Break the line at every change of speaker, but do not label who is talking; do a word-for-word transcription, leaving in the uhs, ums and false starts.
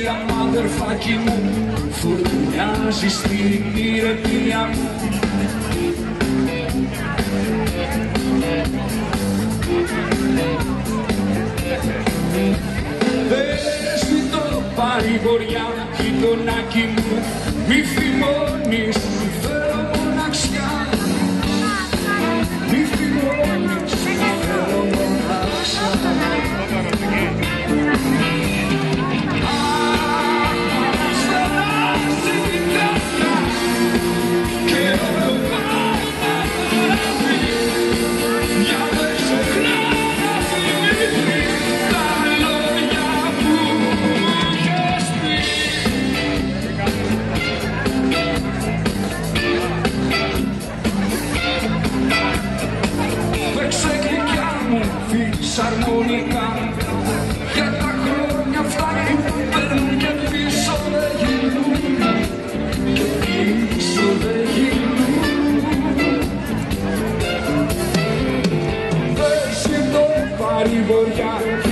άμα αδερφάκι μου φουρνιάζει στην ηρεμία μου. Πες μη το παρηγοριά, γειτονάκι μου, μη θυμώνεις, μη θέλω μοναξιά. Μη θυμώνεις, μη θέλω μοναξιά. Αρμονικά για τα χρόνια αυτά που παίρνουν και πίσω δεν γυρνούν, και πίσω δεν γυρνούν. Πες με το παρηγοριά,